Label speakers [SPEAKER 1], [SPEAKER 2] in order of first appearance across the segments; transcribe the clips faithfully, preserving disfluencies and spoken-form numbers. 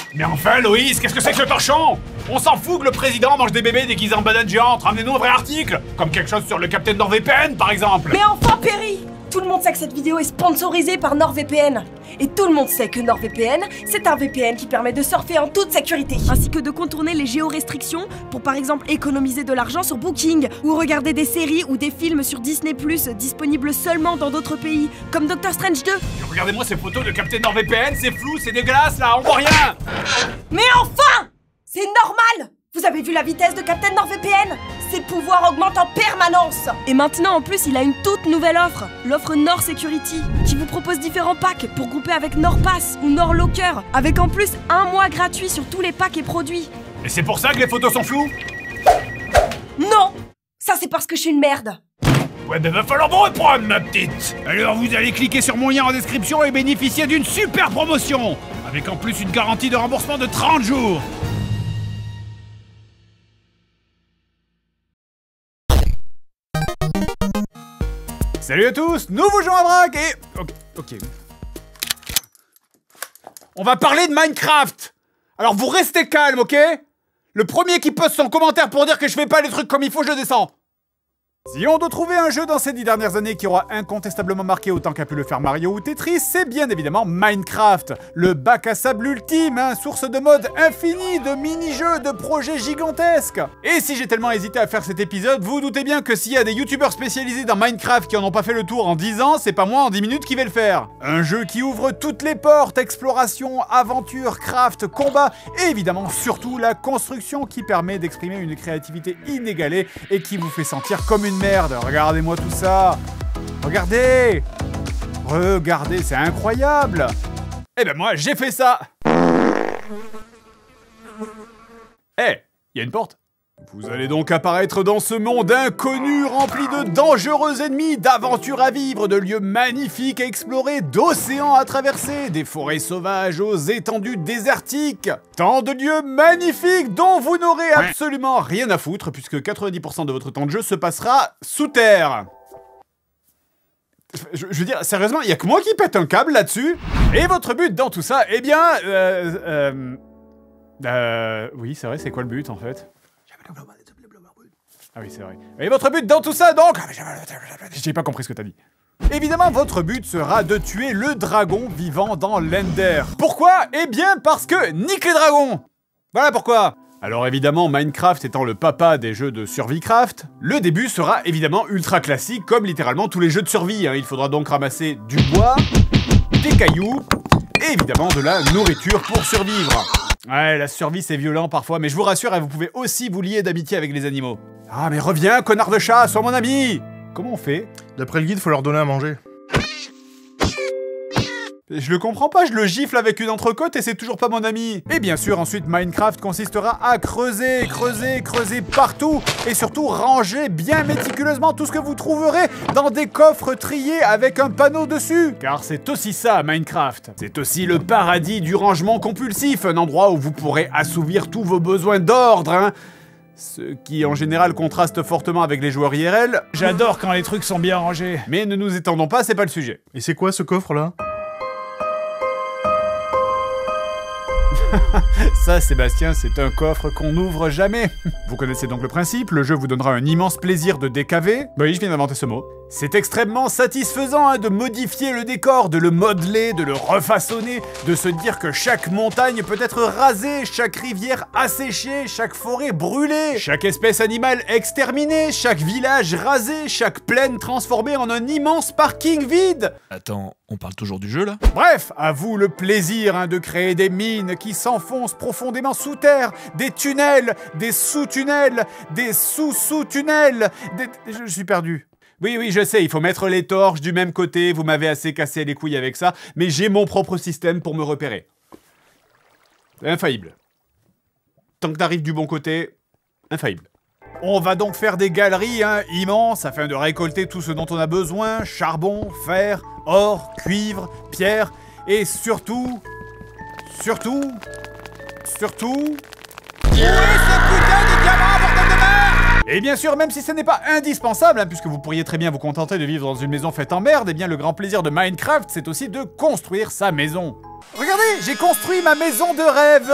[SPEAKER 1] Mais enfin, Loïs, qu'est-ce que c'est que ce torchon? On s'en fout que le président mange des bébés déguisés en banane géante. Ramenez-nous un vrai article, comme quelque chose sur le capitaine NordVPN, par exemple.
[SPEAKER 2] Mais enfin, Perry, tout le monde sait que cette vidéo est sponsorisée par NordVPN. Et tout le monde sait que NordVPN, c'est un V P N qui permet de surfer en toute sécurité. Ainsi que de contourner les géorestrictions pour par exemple économiser de l'argent sur Booking, ou regarder des séries ou des films sur Disney plus, disponibles seulement dans d'autres pays, comme Doctor Strange deux.
[SPEAKER 1] Regardez-moi ces photos de capitaine NordVPN, c'est flou, c'est dégueulasse là, on voit rien.
[SPEAKER 2] Mais enfin! C'est normal! Vous avez vu la vitesse de Captain NordVPN? Ses pouvoirs augmentent en permanence! Et maintenant, en plus, il a une toute nouvelle offre, l'offre Nord Security, qui vous propose différents packs pour grouper avec NordPass ou NordLocker, avec en plus un mois gratuit sur tous les packs et produits.
[SPEAKER 1] Et c'est pour ça que les photos sont floues?
[SPEAKER 2] Non! Ça, c'est parce que je suis une merde.
[SPEAKER 1] Ouais, ben va falloir me reprendre, ma petite. Alors vous allez cliquer sur mon lien en description et bénéficier d'une super promotion, avec en plus une garantie de remboursement de trente jours. Salut à tous, nous vous jouons à Braque et... Ok, ok. On va parler de Minecraft. Alors vous restez calme, ok? Le premier qui poste son commentaire pour dire que je fais pas les trucs comme il faut, je descends. Si on doit trouver un jeu dans ces dix dernières années qui aura incontestablement marqué autant qu'a pu le faire Mario ou Tetris, c'est bien évidemment Minecraft. Le bac à sable ultime, hein, source de modes infinis, de mini-jeux, de projets gigantesques. Et si j'ai tellement hésité à faire cet épisode, vous, vous doutez bien que s'il y a des youtubeurs spécialisés dans Minecraft qui en ont pas fait le tour en dix ans, c'est pas moi en dix minutes qui vais le faire. Un jeu qui ouvre toutes les portes, exploration, aventure, craft, combat, et évidemment surtout la construction qui permet d'exprimer une créativité inégalée et qui vous fait sentir comme une merde, regardez-moi tout ça. Regardez. Regardez, c'est incroyable. Eh ben moi, j'ai fait ça. Eh, hey, il y a une porte. Vous allez donc apparaître dans ce monde inconnu, rempli de dangereux ennemis, d'aventures à vivre, de lieux magnifiques à explorer, d'océans à traverser, des forêts sauvages aux étendues désertiques. Tant de lieux magnifiques dont vous n'aurez absolument rien à foutre, puisque quatre-vingt-dix pour cent de votre temps de jeu se passera sous terre. Je, je veux dire, sérieusement, il y a que moi qui pète un câble là-dessus. Et votre but dans tout ça, eh bien... Euh... Euh... euh oui, c'est vrai, c'est quoi le but en fait? Ah oui, c'est vrai. Et votre but dans tout ça, donc... J'ai pas compris ce que t'as dit. Évidemment, votre but sera de tuer le dragon vivant dans l'Ender. Pourquoi? Eh bien, parce que nique les dragons. Voilà pourquoi. Alors évidemment, Minecraft étant le papa des jeux de Survicraft, le début sera évidemment ultra classique, comme littéralement tous les jeux de survie. Hein. Il faudra donc ramasser du bois, des cailloux, et évidemment de la nourriture pour survivre. Ouais, la survie c'est violent parfois, mais je vous rassure, vous pouvez aussi vous lier d'amitié avec les animaux. Ah mais reviens, connard de chat, sois mon ami. Comment on fait?
[SPEAKER 3] D'après le guide, faut leur donner à manger.
[SPEAKER 1] Je le comprends pas, je le gifle avec une entrecôte et c'est toujours pas mon ami. Et bien sûr, ensuite, Minecraft consistera à creuser, creuser, creuser partout et surtout ranger bien méticuleusement tout ce que vous trouverez dans des coffres triés avec un panneau dessus. Car c'est aussi ça, Minecraft. C'est aussi le paradis du rangement compulsif, un endroit où vous pourrez assouvir tous vos besoins d'ordre, hein. Ce qui en général contraste fortement avec les joueurs I R L. J'adore quand les trucs sont bien rangés. Mais ne nous étendons pas, c'est pas le sujet.
[SPEAKER 3] Et c'est quoi ce coffre là?
[SPEAKER 1] Ça, Sébastien, c'est un coffre qu'on n'ouvre jamais. Vous connaissez donc le principe, le jeu vous donnera un immense plaisir de décaver. Bah oui, je viens d'inventer ce mot. C'est extrêmement satisfaisant hein, de modifier le décor, de le modeler, de le refaçonner, de se dire que chaque montagne peut être rasée, chaque rivière asséchée, chaque forêt brûlée, chaque espèce animale exterminée, chaque village rasé, chaque plaine transformée en un immense parking vide.
[SPEAKER 4] Attends, on parle toujours du jeu là?
[SPEAKER 1] Bref, à vous le plaisir hein, de créer des mines qui s'enfoncent profondément sous terre, des tunnels, des sous-tunnels, des sous-sous-tunnels, des... Je, je suis perdu. Oui, oui, je sais, il faut mettre les torches du même côté, vous m'avez assez cassé les couilles avec ça, mais j'ai mon propre système pour me repérer. Infaillible. Tant que t'arrives du bon côté, infaillible. On va donc faire des galeries hein, immenses afin de récolter tout ce dont on a besoin, charbon, fer, or, cuivre, pierre, et surtout, surtout, surtout... Où est ce putain de diamant, bordel de merde! Et bien sûr, même si ce n'est pas indispensable, hein, puisque vous pourriez très bien vous contenter de vivre dans une maison faite en merde, et bien le grand plaisir de Minecraft, c'est aussi de construire sa maison. Regardez, j'ai construit ma maison de rêve.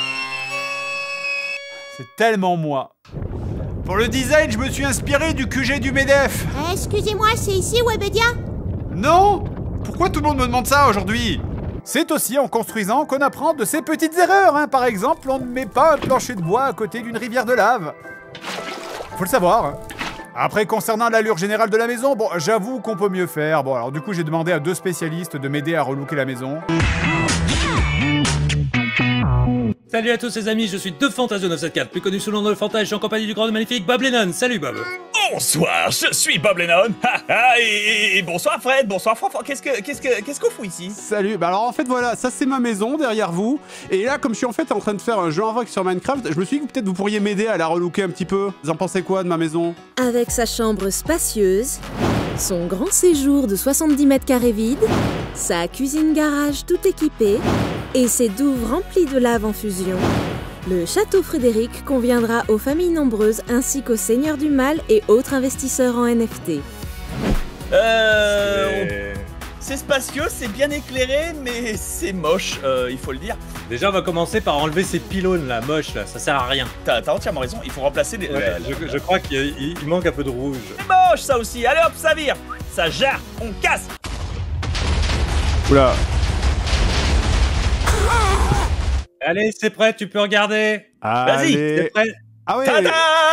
[SPEAKER 1] C'est tellement moi. Pour le design, je me suis inspiré du Q G du MEDEF.
[SPEAKER 5] Euh, Excusez-moi, c'est ici Webedia?
[SPEAKER 1] Non? Pourquoi tout le monde me demande ça aujourd'hui? C'est aussi en construisant qu'on apprend de ces petites erreurs, hein. Par exemple, on ne met pas un plancher de bois à côté d'une rivière de lave. Faut le savoir, hein. Après, concernant l'allure générale de la maison, bon, j'avoue qu'on peut mieux faire. Bon, alors du coup, j'ai demandé à deux spécialistes de m'aider à relooker la maison.
[SPEAKER 6] Salut à tous les amis, je suis De Fantasio neuf cent soixante-quatre, plus connu sous le nom de Fantas, je suis en compagnie du grand et magnifique Bob Lennon. Salut Bob.
[SPEAKER 7] Bonsoir, je suis Bob Lennon. et, et bonsoir Fred, bonsoir Franck. Qu'est-ce que qu'est-ce que qu'est-ce qu'on fout ici?
[SPEAKER 8] Salut, bah alors en fait voilà, ça c'est ma maison derrière vous. Et là, comme je suis en fait en train de faire un jeu en vogue sur Minecraft, je me suis dit que peut-être vous pourriez m'aider à la relooker un petit peu. Vous en pensez quoi de ma maison?
[SPEAKER 9] Avec sa chambre spacieuse, son grand séjour de soixante-dix mètres carrés vide, sa cuisine-garage tout équipée et ses douves remplies de lave en fusion, le château Frédéric conviendra aux familles nombreuses ainsi qu'aux seigneurs du mal et autres investisseurs en N F T.
[SPEAKER 7] Euh... C'est spacieux, c'est bien éclairé, mais c'est moche, euh, il faut le dire.
[SPEAKER 6] Déjà on va commencer par enlever ces pylônes là, moches là, ça sert à rien.
[SPEAKER 7] T'as entièrement raison, il faut remplacer les...
[SPEAKER 6] Ouais,
[SPEAKER 7] euh,
[SPEAKER 6] je, je crois qu'il il manque un peu de rouge.
[SPEAKER 7] C'est moche ça aussi, allez hop, ça vire. Ça jarre, on casse.
[SPEAKER 8] Oula.
[SPEAKER 6] Allez, c'est prêt, tu peux regarder.
[SPEAKER 7] Vas-y,
[SPEAKER 6] c'est prêt.
[SPEAKER 8] Ah ouais.
[SPEAKER 7] Tada!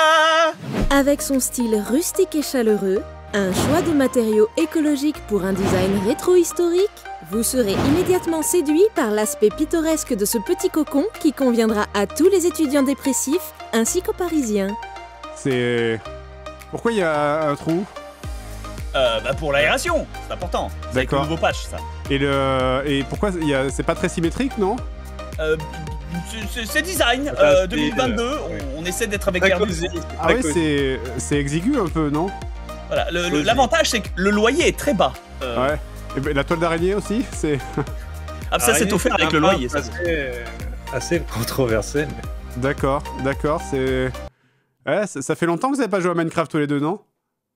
[SPEAKER 9] Avec son style rustique et chaleureux, un choix de matériaux écologiques pour un design rétro-historique, vous serez immédiatement séduit par l'aspect pittoresque de ce petit cocon qui conviendra à tous les étudiants dépressifs ainsi qu'aux Parisiens.
[SPEAKER 8] C'est... Pourquoi il y a un trou?
[SPEAKER 7] Euh, bah pour l'aération, c'est important. C'est avec le
[SPEAKER 8] D'accord.
[SPEAKER 7] nouveau patch ça.
[SPEAKER 8] Et le... Et pourquoi il y a... c'est pas très symétrique, non?
[SPEAKER 7] Euh, c'est- c'est design,
[SPEAKER 6] Ah,
[SPEAKER 7] euh,
[SPEAKER 6] c'est,
[SPEAKER 7] deux mille vingt-deux,
[SPEAKER 6] euh,
[SPEAKER 7] on, on essaie d'être avec
[SPEAKER 6] Très
[SPEAKER 7] l'air du
[SPEAKER 6] cosy,
[SPEAKER 7] temps.
[SPEAKER 8] Ah
[SPEAKER 6] très
[SPEAKER 8] ouais,
[SPEAKER 6] cosy.
[SPEAKER 8] c'est... c'est exigu un peu, non?
[SPEAKER 7] Voilà, le- le-
[SPEAKER 6] Cosy.
[SPEAKER 7] l'avantage c'est que le loyer est très bas. Euh,
[SPEAKER 8] Ouais. Et ben, la toile d'araignée aussi, c'est...
[SPEAKER 7] Ah, ça c'est offert avec le loyer. Ça.
[SPEAKER 6] Assez, assez controversé. Mais...
[SPEAKER 8] D'accord, d'accord, c'est... Ouais, ça, ça fait longtemps que vous avez pas joué à Minecraft tous les deux, non?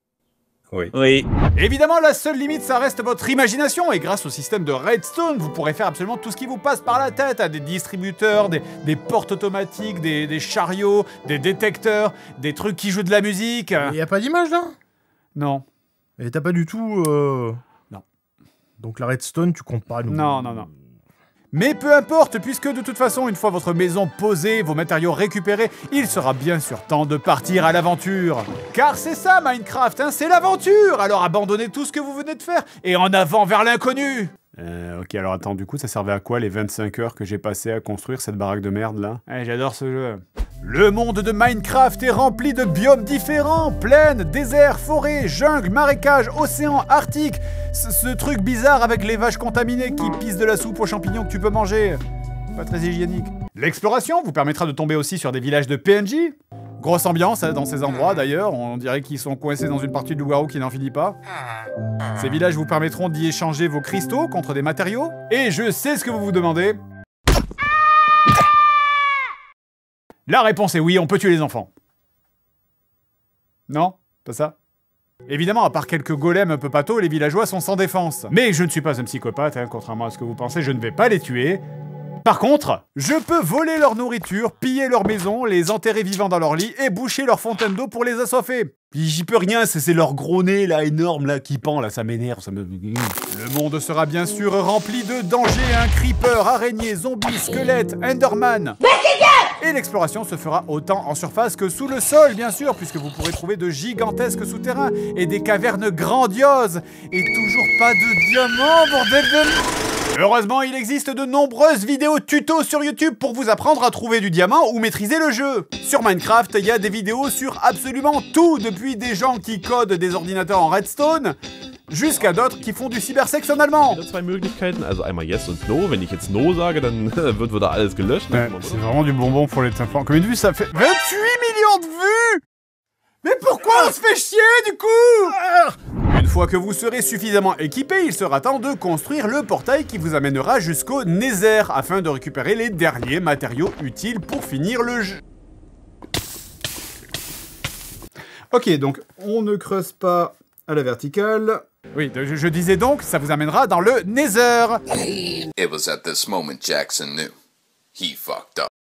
[SPEAKER 6] Oui.
[SPEAKER 7] Oui.
[SPEAKER 1] Évidemment, la seule limite, ça reste votre imagination. Et grâce au système de Redstone, vous pourrez faire absolument tout ce qui vous passe par la tête. Hein, des distributeurs, des, des portes automatiques, des, des chariots, des détecteurs, des trucs qui jouent de la musique. euh.
[SPEAKER 3] Y a pas d'image là?
[SPEAKER 1] Non,
[SPEAKER 3] Et t'as pas du tout. Euh...
[SPEAKER 1] Non.
[SPEAKER 3] Donc la redstone, tu comptes pas nous.
[SPEAKER 1] non, non, non. Mais peu importe, puisque de toute façon, une fois votre maison posée, vos matériaux récupérés, il sera bien sûr temps de partir à l'aventure. Car c'est ça Minecraft, hein, c'est l'aventure. Alors abandonnez tout ce que vous venez de faire et en avant vers l'inconnu. Euh, ok, alors attends, du coup, ça servait à quoi les vingt-cinq heures que j'ai passé à construire cette baraque de merde là? Eh, j'adore ce jeu. Le monde de Minecraft est rempli de biomes différents, plaines, déserts, forêts, jungles, marécages, océans, arctiques. Ce, ce truc bizarre avec les vaches contaminées qui pissent de la soupe aux champignons que tu peux manger. Pas très hygiénique. L'exploration vous permettra de tomber aussi sur des villages de P N J. Grosse ambiance hein, dans ces endroits d'ailleurs, on dirait qu'ils sont coincés dans une partie de loup-garou qui n'en finit pas. Ces villages vous permettront d'y échanger vos cristaux contre des matériaux. Et je sais ce que vous vous demandez. La réponse est oui, on peut tuer les enfants. Non? Pas ça? Évidemment, à part quelques golems un peu patos, les villageois sont sans défense. Mais je ne suis pas un psychopathe, hein, contrairement à ce que vous pensez, je ne vais pas les tuer. Par contre, je peux voler leur nourriture, piller leur maison, les enterrer vivants dans leur lit et boucher leur fontaine d'eau pour les assoiffer. Puis j'y peux rien, c'est leur gros nez là, énorme là, qui pend là, ça m'énerve, ça me... Le monde sera bien sûr rempli de dangers, hein, creepers, araignées, zombies, squelettes, enderman. Et l'exploration se fera autant en surface que sous le sol, bien sûr, puisque vous pourrez trouver de gigantesques souterrains et des cavernes grandioses. Et toujours pas de diamants, bordel de... Heureusement, il existe de nombreuses vidéos tutos sur YouTube pour vous apprendre à trouver du diamant ou maîtriser le jeu. Sur Minecraft, il y a des vidéos sur absolument tout, depuis des gens qui codent des ordinateurs en redstone, jusqu'à d'autres qui font du cybersex en allemand.
[SPEAKER 10] Il y a zwei Möglichkeiten, also einmal yes und no. Wenn ich jetzt no sage, dann wird wieder alles gelöscht.
[SPEAKER 1] Ouais, c'est vraiment du bonbon pour les enfants. Comme une vue, ça fait vingt-huit millions de vues. Mais pourquoi on se fait chier du coup? Une fois que vous serez suffisamment équipé, il sera temps de construire le portail qui vous amènera jusqu'au Nether afin de récupérer les derniers matériaux utiles pour finir le jeu. Ok, donc on ne creuse pas à la verticale. Oui, je, je disais donc, ça vous amènera dans le Nether.
[SPEAKER 11] It was at this moment Jackson knew. He fucked up.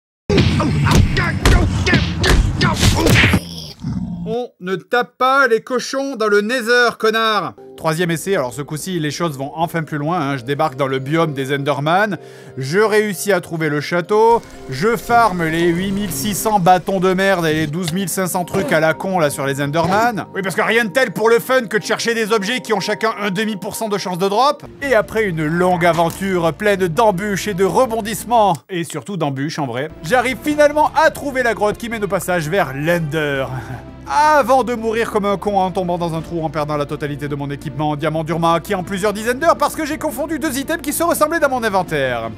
[SPEAKER 1] On ne tape pas les cochons dans le Nether, connard. Troisième essai, alors ce coup-ci, les choses vont enfin plus loin, hein. Je débarque dans le biome des Enderman, je réussis à trouver le château, je farme les huit mille six cents bâtons de merde et les douze mille cinq cents trucs à la con, là, sur les Enderman. Oui, parce que rien de tel pour le fun que de chercher des objets qui ont chacun un demi pour cent de chance de drop. Et après une longue aventure pleine d'embûches et de rebondissements, et surtout d'embûches, en vrai, j'arrive finalement à trouver la grotte qui mène au passage vers l'Ender. Avant de mourir comme un con en tombant dans un trou en perdant la totalité de mon équipement en diamant durement acquis en plusieurs dizaines d'heures parce que j'ai confondu deux items qui se ressemblaient dans mon inventaire.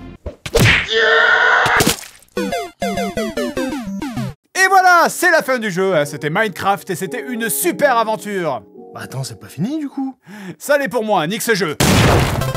[SPEAKER 1] Et voilà, c'est la fin du jeu, hein. C'était Minecraft et c'était une super aventure.
[SPEAKER 3] Bah attends, c'est pas fini du coup.
[SPEAKER 1] Ça l'est pour moi, nique ce jeu.